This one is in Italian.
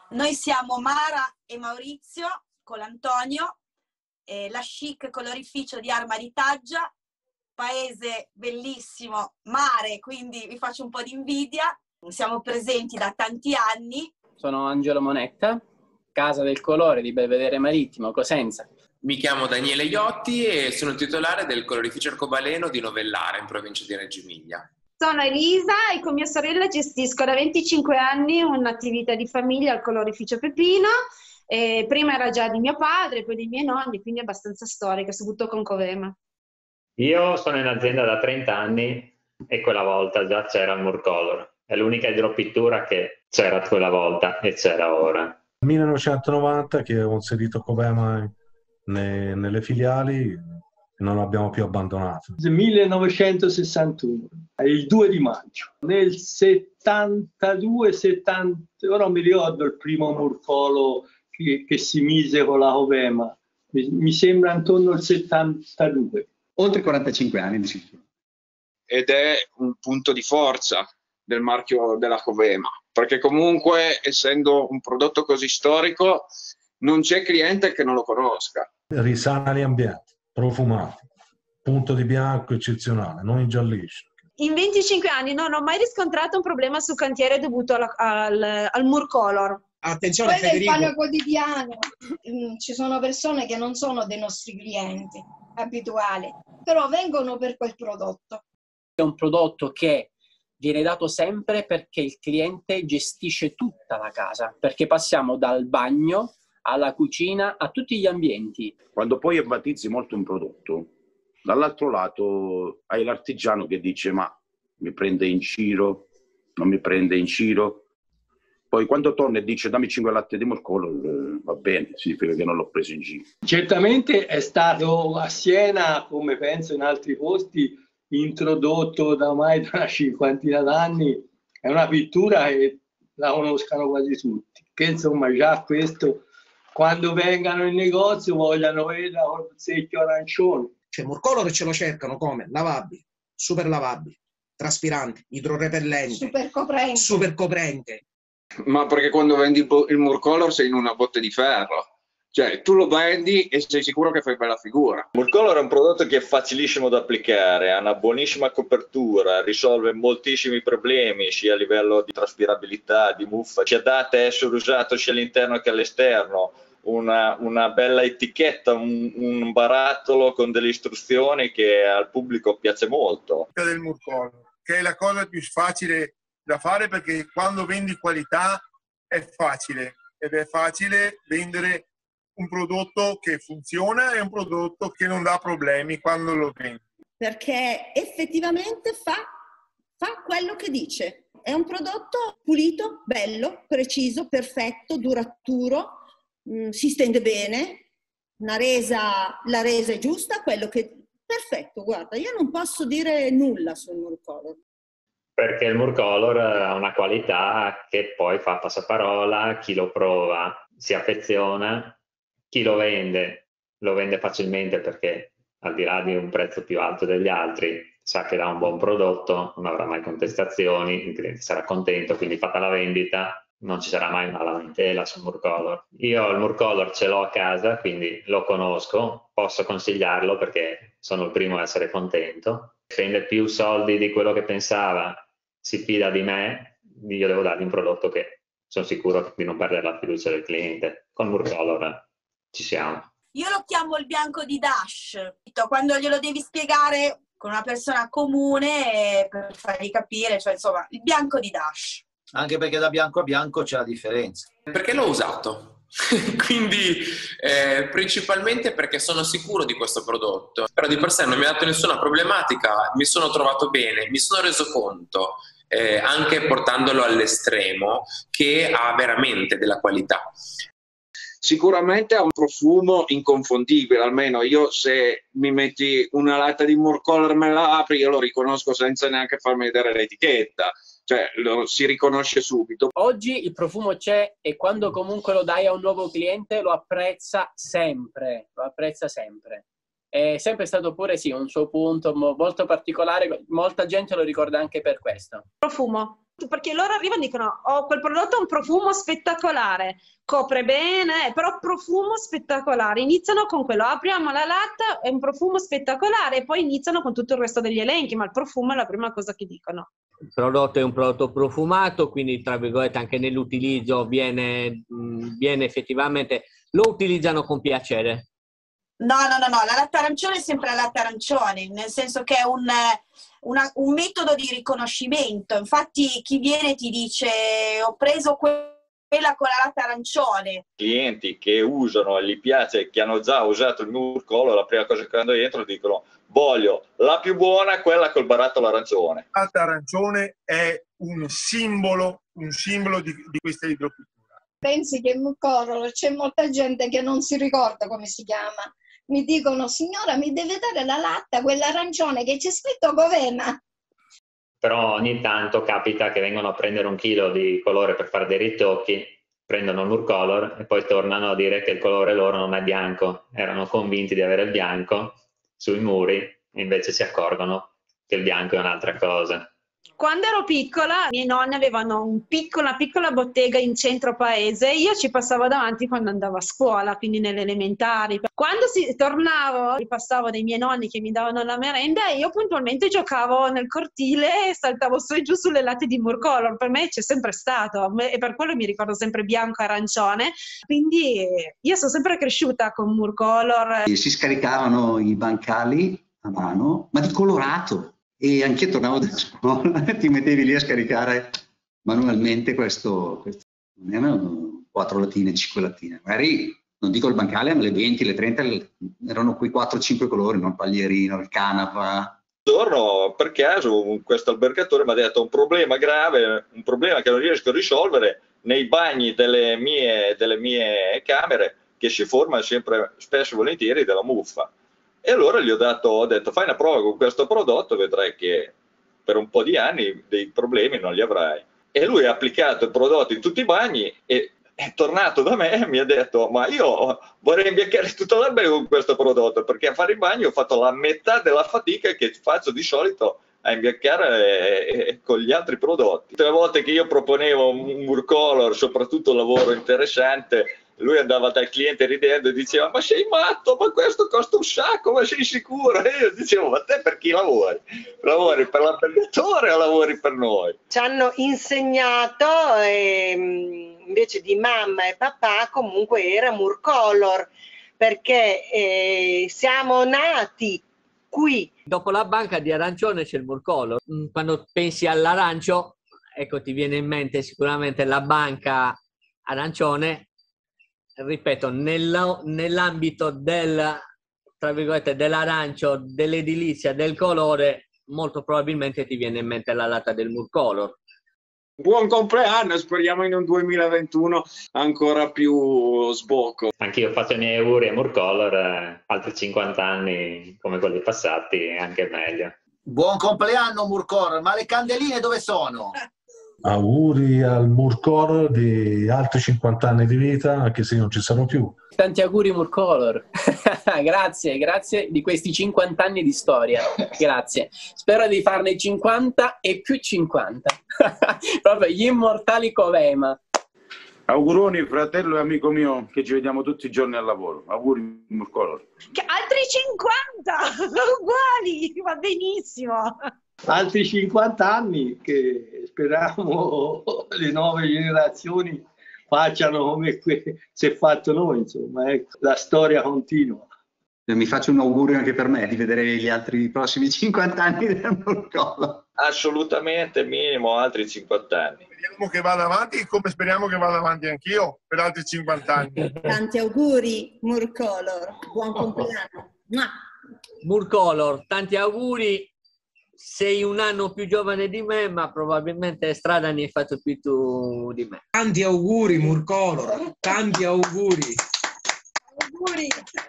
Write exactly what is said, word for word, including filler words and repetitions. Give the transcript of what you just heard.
Noi siamo Mara e Maurizio con l'Antonio, eh, la chic colorificio di Arma Taggia, paese bellissimo, mare, quindi vi faccio un po' di invidia. Siamo presenti da tanti anni. Sono Angelo Monetta, Casa del Colore di Belvedere Marittimo, Cosenza. Mi chiamo Daniele Iotti e sono il titolare del colorificio arcobaleno di Novellara in provincia di Reggio Emilia. Sono Elisa e con mia sorella gestisco da venticinque anni un'attività di famiglia al colorificio Pepino. E prima era già di mio padre, poi dei miei nonni, quindi è abbastanza storica, soprattutto con Covema. Io sono in azienda da trenta anni e quella volta già c'era il Murcolor. È l'unica idropittura che c'era quella volta e c'era ora. millenovecentonovanta che ho inserito Covema ne, nelle filiali e non l'abbiamo più abbandonato. millenovecentosessantuno, il due di maggio. Nel settantadue settanta, ora non mi ricordo il primo Murcolo che, che si mise con la Covema, mi, mi sembra intorno al settantadue. Oltre quarantacinque anni di sicuro. Ed è un punto di forza del marchio della Covema, perché comunque, essendo un prodotto così storico, non c'è cliente che non lo conosca. Risana gli ambienti, profumati, punto di bianco eccezionale, non ingiallisce. In venticinque anni non ho mai riscontrato un problema sul cantiere dovuto al, al, al Murcolor. Attenzione, quello Federico. È il pane quotidiano. Ci sono persone che non sono dei nostri clienti abituali, però vengono per quel prodotto. È un prodotto che viene dato sempre perché il cliente gestisce tutta la casa, perché passiamo dal bagno alla cucina a tutti gli ambienti. Quando poi enfatizzi molto un prodotto, dall'altro lato hai l'artigiano che dice ma mi prende in giro, non mi prende in giro. Poi quando torna e dice dammi cinque latte di Murcolor, va bene, significa che non l'ho preso in giro. Certamente è stato a Siena, come penso in altri posti, introdotto da ormai da una cinquantina d'anni. È una pittura che la conoscano quasi tutti, che insomma già questo, quando vengano in negozio vogliano vedere col secchio arancione. Cioè Murcolor ce lo cercano come? Lavabili, super lavabili, traspiranti, idrorepellente, super coprente. super coprente. Ma perché quando vendi il Murcolor sei in una botte di ferro. Cioè, tu lo vendi e sei sicuro che fai bella figura. Murcolor è un prodotto che è facilissimo da applicare, ha una buonissima copertura, risolve moltissimi problemi sia a livello di traspirabilità, di muffa, si adatta a essere usato sia all'interno che all'esterno. Una, una bella etichetta, un, un barattolo con delle istruzioni che al pubblico piace molto. Del Murcolor, che è la cosa più facile da fare perché quando vendi qualità è facile ed è facile vendere un prodotto che funziona e un prodotto che non dà problemi quando lo vendi. Perché effettivamente fa, fa quello che dice. È un prodotto pulito, bello, preciso, perfetto, duraturo, mh, si stende bene, una resa, la resa è giusta, quello che... Perfetto, guarda, io non posso dire nulla sul Murcolor. Perché il Murcolor ha una qualità che poi fa passaparola, chi lo prova si affeziona, chi lo vende lo vende facilmente perché al di là di un prezzo più alto degli altri sa che dà un buon prodotto, non avrà mai contestazioni, il cliente sarà contento, quindi fatta la vendita non ci sarà mai una lamentela sul Murcolor. Io il Murcolor ce l'ho a casa, quindi lo conosco, posso consigliarlo perché sono il primo a essere contento. Spende più soldi di quello che pensava, si fida di me, io devo dargli un prodotto che sono sicuro di non perdere la fiducia del cliente. Con Murcolor ci siamo. Io lo chiamo il bianco di Dash. Quando glielo devi spiegare con una persona comune per fargli capire, cioè insomma, il bianco di Dash. Anche perché da bianco a bianco c'è la differenza. Perché l'ho usato. Quindi eh, principalmente perché sono sicuro di questo prodotto. Però di per sé non mi ha dato nessuna problematica, mi sono trovato bene, mi sono reso conto, eh, anche portandolo all'estremo, che ha veramente della qualità. Sicuramente ha un profumo inconfondibile, almeno io se mi metti una latta di Murcolor e me la apri, io lo riconosco senza neanche farmi vedere l'etichetta, cioè lo si riconosce subito. Oggi il profumo c'è e quando comunque lo dai a un nuovo cliente lo apprezza sempre, lo apprezza sempre. è sempre stato pure sì un suo punto mo- molto particolare, molta gente lo ricorda anche per questo. Profumo, perché loro arrivano e dicono oh, quel prodotto ha un profumo spettacolare, copre bene, però profumo spettacolare, iniziano con quello, apriamo la latta, è un profumo spettacolare e poi iniziano con tutto il resto degli elenchi, ma il profumo è la prima cosa che dicono. Il prodotto è un prodotto profumato, quindi tra virgolette anche nell'utilizzo viene, viene effettivamente, lo utilizzano con piacere. No, no, no, no, la latta arancione è sempre la latta arancione, nel senso che è un, una, un metodo di riconoscimento. Infatti chi viene ti dice ho preso que- quella con la latta arancione. Clienti che usano e gli piace, che hanno già usato il Murcolor, la prima cosa che vanno dentro dicono voglio la più buona, quella col barattolo arancione. La latta arancione è un simbolo, un simbolo di, di questa idrocultura. Pensi che in Murcolor c'è molta gente che non si ricorda come si chiama. Mi dicono, signora, mi deve dare la latta, quella arancione che c'è scritto Govena. Però ogni tanto capita che vengono a prendere un chilo di colore per fare dei ritocchi, prendono il Murcolor e poi tornano a dire che il colore loro non è bianco. Erano convinti di avere il bianco sui muri e invece si accorgono che il bianco è un'altra cosa. Quando ero piccola, i miei nonni avevano un piccolo, una piccola bottega in centro paese, io ci passavo davanti quando andavo a scuola, quindi nelle elementari. Quando si, tornavo, ripassavo dai miei nonni che mi davano la merenda e io puntualmente giocavo nel cortile e saltavo su e giù sulle latte di Murcolor. Per me c'è sempre stato e per quello mi ricordo sempre bianco e arancione. Quindi io sono sempre cresciuta con Murcolor. Si scaricavano i bancali a mano, ma di colorato. E anche tornavo da scuola e ti mettevi lì a scaricare manualmente questo, questo non erano quattro lattine, cinque lattine, magari non dico il bancale, ma le venti, le trenta erano quei quattro cinque colori, no? Il paglierino, il canapa. Un giorno per caso questo albergatore mi ha detto un problema grave, un problema che non riesco a risolvere nei bagni delle mie, delle mie camere, che si forma sempre spesso e volentieri della muffa. E allora gli ho, dato, ho detto fai una prova con questo prodotto, vedrai che per un po' di anni dei problemi non li avrai. E lui ha applicato il prodotto in tutti i bagni e è tornato da me e mi ha detto ma io vorrei imbiancare tutto l'albergo con questo prodotto, perché a fare i bagni ho fatto la metà della fatica che faccio di solito a imbiancare e, e, con gli altri prodotti. Tutte le volte che io proponevo un Murcolor, soprattutto un lavoro interessante, lui andava dal cliente ridendo e diceva ma sei matto, ma questo costa un sacco, ma sei sicuro? E io dicevo ma te per chi lavori? Lavori per l'albergatore o lavori per noi? Ci hanno insegnato, eh, invece di mamma e papà comunque era Murcolor, perché eh, siamo nati qui. Dopo la banca di arancione c'è il Murcolor. Quando pensi all'arancio, ecco ti viene in mente sicuramente la banca arancione. Ripeto, nell'ambito del, tra virgolette, dell'arancio, dell'edilizia, del colore, molto probabilmente ti viene in mente la latta del Murcolor. Buon compleanno, speriamo in un duemilaventuno ancora più sbocco. Anch'io faccio i miei auguri a Murcolor, eh, altri cinquanta anni come quelli passati, anche meglio. Buon compleanno Murcolor, ma le candeline dove sono? Auguri al Murcolor di altri cinquanta anni di vita, anche se non ci sarò più. Tanti auguri Murcolor. Grazie, grazie di questi cinquanta anni di storia. Grazie. Spero di farne cinquanta e più cinquanta. Proprio gli immortali Covema. Auguroni fratello e amico mio, che ci vediamo tutti i giorni al lavoro. Auguri Murcolor. Che altri cinquanta uguali, va benissimo. Altri cinquanta anni che speriamo le nuove generazioni facciano come si è fatto noi, insomma, ecco, la storia continua. Mi faccio un augurio anche per me di vedere gli altri prossimi cinquanta anni del Murcolor. Assolutamente, minimo altri cinquanta anni. Speriamo che vada avanti come speriamo che vada avanti anch'io per altri cinquanta anni. Tanti auguri Murcolor, buon compleanno. Murcolor, tanti auguri. Sei un anno più giovane di me, ma probabilmente strada ne hai fatto più tu di me. Tanti auguri Murcolor, tanti auguri. Auguri.